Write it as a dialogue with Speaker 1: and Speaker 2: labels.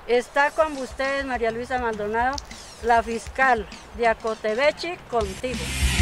Speaker 1: Está con ustedes María Luisa Maldonado, la fiscal de Acotepechi, contigo.